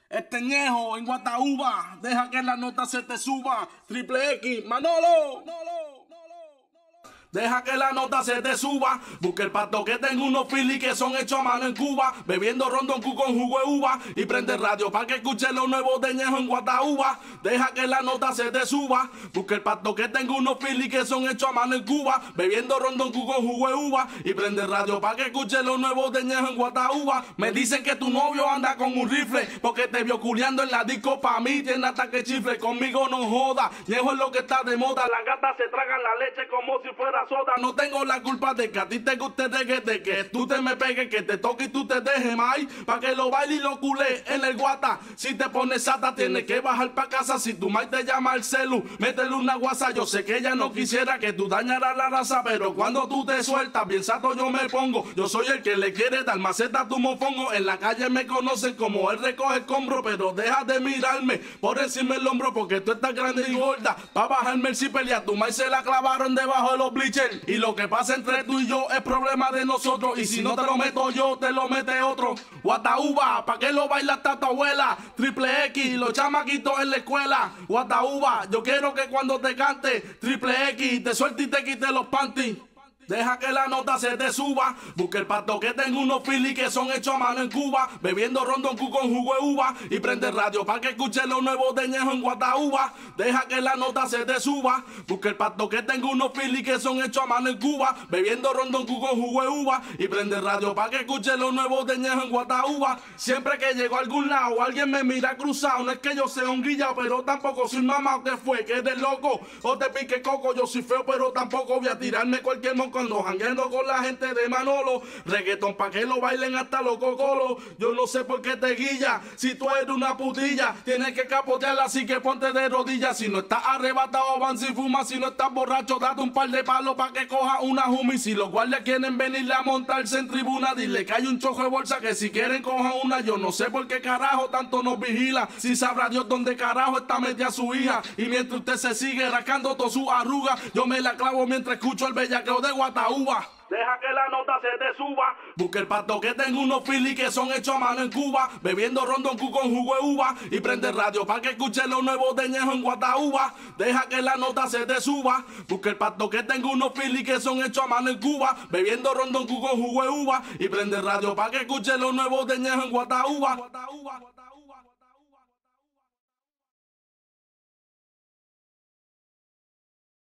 Este Ñejo en Guataúba, deja que la nota se te suba. Triple X, Manolo. Deja que la nota se te suba. Busca el pato que tengo unos Philly que son hechos a mano en Cuba. Bebiendo rondoncu con jugo de uva. Y prende radio para que escuche los nuevos de Ñejo en Guataúba. Deja que la nota se te suba. Busca el pato que tengo unos Philly que son hechos a mano en Cuba. Bebiendo rondoncu con jugo de uva. Y prende radio para que escuche los nuevos de Ñejo en Guataúba. Me dicen que tu novio anda con un rifle porque te vio culiando en la disco. Pa' mí tiene ataque chifle. Conmigo no joda. Ñejo es lo que está de moda. Las gatas se tragan la leche como si fuera soda. No tengo la culpa de que a ti te guste de que tú te me pegues, que te toque y tú te dejes, mai, pa' que lo baile y lo culé en el guata. Si te pones sata, tienes que bajar pa' casa. Si tu mai te llama al celu, métele una guasa. Yo sé que ella no quisiera que tú dañaras la raza, pero cuando tú te sueltas, bien sato yo me pongo. Yo soy el que le quiere dar maceta a tu mofongo. En la calle me conocen como él recoge escombro, pero deja de mirarme por encima del hombro, porque tú estás grande y gorda. Pa' bajarme el cipel y a tu mai se la clavaron debajo de los bleachers. Y lo que pasa entre tú y yo es problema de nosotros. Y si no te lo meto yo, te lo mete otro. Guataúba, ¿pa' qué lo baila hasta tu abuela? Triple X, los chamaquitos en la escuela. Guataúba, yo quiero que cuando te cante Triple X, te suelte y te quite los panties. Deja que la nota se te suba. Busca el pato que tengo unos Philly que son hechos a mano en Cuba. Bebiendo rondoncu con jugo de uva. Y prende radio para que escuche los nuevos de Ñejo en Guataúba. Deja que la nota se te suba. Busca el pato que tengo unos Philly que son hechos a mano en Cuba. Bebiendo rondoncu con jugo de uva. Y prende radio para que escuche los nuevos de Ñejo en Guataúba. Siempre que llego a algún lado, alguien me mira cruzado. No es que yo sea un guillao, pero tampoco soy mamá. ¿Qué fue? ¿Que eres loco? O te pique coco. Yo soy feo, pero tampoco voy a tirarme cualquier moco. Cuando jangueando con la gente de Manolo, reggaetón pa' que lo bailen hasta los cocolos. Yo no sé por qué te guilla, si tú eres una putilla, tienes que capotearla, así que ponte de rodillas. Si no estás arrebatado, van si fumas, si no estás borracho, date un par de palos pa' que coja una humi. Si los guardias quieren venirle a montarse en tribuna, dile que hay un chojo de bolsa, que si quieren cojan una. Yo no sé por qué carajo tanto nos vigila, si sabrá Dios dónde carajo está metida su hija. Y mientras usted se sigue rascando todas sus arrugas, yo me la clavo mientras escucho el bellaqueo de Guataúba. Deja que la nota se te suba. Busca el pato que tengo unos Philly que son hechos a mano en Cuba. Bebiendo rondoncu con jugo de uva. Y prende radio para que escuche los nuevos de Ñejo en Guataúba. Deja que la nota se te suba. Busca el pato que tengo unos Philly que son hechos a mano en Cuba. Bebiendo rondoncu con jugo de uva. Y prende radio para que escuche los nuevos de Ñejo en Guataúba.